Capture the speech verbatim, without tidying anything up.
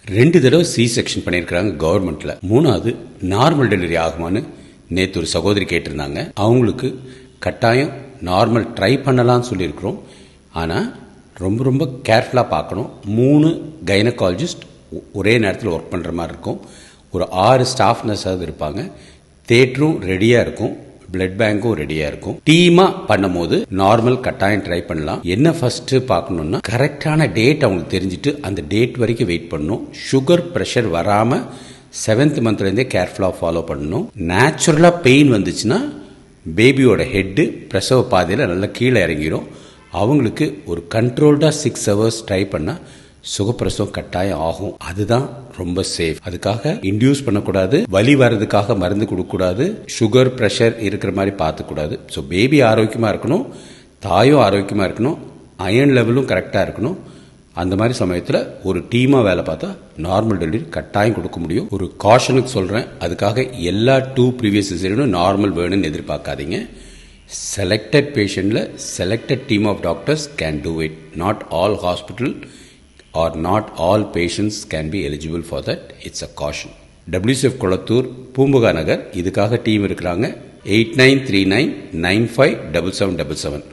ரெண்டு தடவை C section பண்ணியிருக்கிறாங்க கவர்மெண்ட்ல. மூணாவது நார்மல் டெலிவரி ஆகுமான்னு நேற்று ஒரு சகோதரி கேட்டிருந்தாங்க. அவங்களுக்கு கட்டாயம் நார்மல் ட்ரை பண்ணலாம்னு சொல்லியிருக்கிறோம். ஆனால் ரொம்ப ரொம்ப கேர்ஃபுல்லாக பார்க்கணும். மூணு கைனகாலஜிஸ்ட் ஒரே நேரத்தில் ஒர்க் பண்ணுற மாதிரி இருக்கும். ஒரு ஆறு ஸ்டாஃப் நர்ஸாவது இருப்பாங்க. தேட்டரும் ரெடியாக இருக்கும், பிளட் பேங்க்கும் ரெடியாக இருக்கும். டீமாக பண்ணும் போது நார்மல் கட்டாயம் ட்ரை பண்ணலாம். என்ன ஃபர்ஸ்ட் பார்க்கணும்னா கரெக்டான டேட் அவங்களுக்கு தெரிஞ்சுட்டு அந்த டேட் வரைக்கும் வெயிட் பண்ணணும். சுகர் ப்ரெஷர் வராமல் செவன்த் மந்த்லேருந்தே கேர்ஃபுல்லாக ஃபாலோ பண்ணணும். நேச்சுரலாக பெயின் வந்துச்சுன்னா பேபியோட ஹெட்டு பிரசவ பாதையில் நல்லா கீழே இறங்கிடும். அவங்களுக்கு ஒரு கண்ட்ரோல்டாக சிக்ஸ் ஹவர்ஸ் ட்ரை பண்ணால் சுகப்பிரசவம் கட்டாயம் ஆகும். அதுதான் ரொம்ப சேஃப். அதுக்காக இன்டியூஸ் பண்ணக்கூடாது, வலி வர்றதுக்காக மருந்து கொடுக்கக்கூடாது, சுகர் பிரஷர் இருக்கிற மாதிரி பார்த்துக்கூடாது. ஸோ பேபி ஆரோக்கியமாக இருக்கணும், தாயும் ஆரோக்கியமாக இருக்கணும், அயர்ன் லெவலும் கரெக்டாக இருக்கணும். அந்த மாதிரி சமயத்தில் ஒரு டீமாக வேலை பார்த்தா நார்மல் டெலிவரி கட்டாயம் கொடுக்க முடியும். ஒரு காஷனுக்கு சொல்கிறேன், அதுக்காக எல்லா டூ ப்ரீவியஸ் சிசேரியனும் நார்மல் வேணும்னு எதிர்பார்க்காதீங்க. செலக்டட் பேஷண்ட்ல selected team of doctors can do it. Not all hospital or not all patients can be eligible for that. It's a caution. W C F Kolathur Poompuhar Nagar இதுக்காக டீம் இருக்கிறாங்க. Eight nine three nine nine five seven seven seven seven